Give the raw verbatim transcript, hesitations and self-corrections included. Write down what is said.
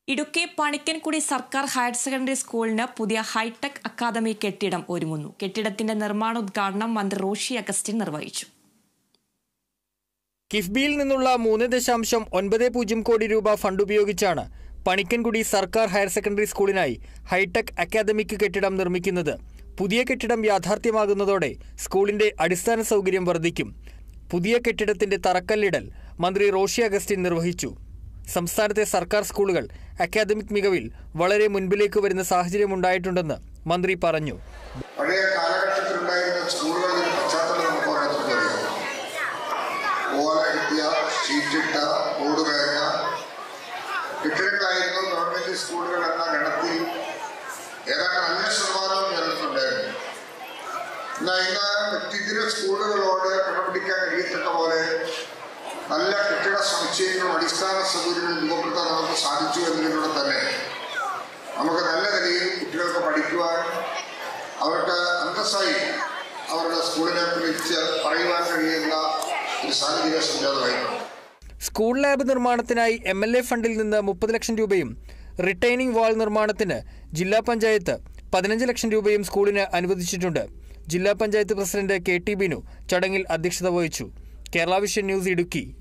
ഇടുക്കി പണിക്കൻകുടി സർക്കാർ higher secondary സ്കൂളിന് പുതിയ ഹൈടെക് അക്കാദമി കെട്ടിടം ഒരുങ്ങുന്നു. കെട്ടിടത്തിന്റെ നിർമ്മാണോദ്ഘാടനം മന്ത്രി റോഷി അഗസ്റ്റിൻ നിർവഹിച്ചു. കിഫ്ബിയിൽ നിന്നുള്ള മൂന്ന് ദശാംശം ഒൻപത് പൂജ്യം കോടി രൂപ ഫണ്ട് ഉപയോഗിച്ചാണ് പണിക്കൻകുടി സർക്കാർ ഹയർ സെക്കൻഡറി സ്കൂളിനായി ഹൈടെക് അക്കാദമിക് കെട്ടിടം നിർമ്മിക്കുന്നത്. പുതിയ കെട്ടിടം യാഥാർത്ഥ്യമാകുന്നതോടെ സ്കൂളിന്റെ അടിസ്ഥാന സൗകര്യം വർദ്ധിക്കും. പുതിയ കെട്ടിടത്തിന്റെ തറക്കല്ലിടൽ മന്ത്രി റോഷി അഗസ്റ്റിൻ നിർവഹിച്ചു. സംസ്ഥാനത്തെ സർക്കാർ സ്കൂളുകൾ അക്കാദമിക് മികവിൽ വളരെ മുൻപിലേക്ക് വരുന്ന സാഹചര്യമുണ്ടായിട്ടുണ്ടെന്ന് മന്ത്രി പറഞ്ഞു. പഴയ കാലഘട്ടത്തിലുണ്ടായിരുന്ന സ്കൂളുകളുടെ പശ്ചാത്തലം നമുക്ക് ഓരോരുത്തർക്കും അറിയാം. ഓല കിട്ടിയ ഷീറ്റിട്ട ഓടുകയറ്റ കെട്ടിടങ്ങളായിരുന്നു ഗവൺമെന്റ് സ്കൂളുകൾ എന്ന ഗണത്തിൽ ഏതാണ്ട് നല്ല ശതമാനം കേരളത്തിലുണ്ടായിരുന്നു. എന്നാൽ ഇന്ന് വ്യക്തിഗത സ്കൂളുകളോട് കടപിടിക്കാൻ കഴിയത്തക്ക പോലെ നല്ല കെട്ടിട സമുച്ചയങ്ങളും അടിസ്ഥാന സൗകര്യങ്ങളും രൂപപ്പെടുത്താൻ നമുക്ക് സാധിച്ചു എന്നതിലൂടെ തന്നെ നമുക്ക് നല്ല നിലയിൽ കുട്ടികൾക്ക് പഠിക്കുവാൻ അവർക്ക് അന്തസ്സായി അവരുടെ സ്കൂളിനെ കുറിച്ച് പറയുവാൻ കഴിയുന്ന ഒരു സാഹചര്യം സംജാതമായിരുന്നു. സ്കൂൾ ലാബ് നിർമ്മാണത്തിനായി എം എൽ എ ഫണ്ടിൽ നിന്ന് മുപ്പത് ലക്ഷം രൂപയും റിട്ടൈനിങ് വാൾ നിർമ്മാണത്തിന് ജില്ലാ പഞ്ചായത്ത് പതിനഞ്ച് ലക്ഷം രൂപയും സ്കൂളിന് അനുവദിച്ചിട്ടുണ്ട്. ജില്ലാ panchayat president K T Binu ചടങ്ങിൽ അധ്യക്ഷത വഹിച്ചു. Kerala vision news Idukki.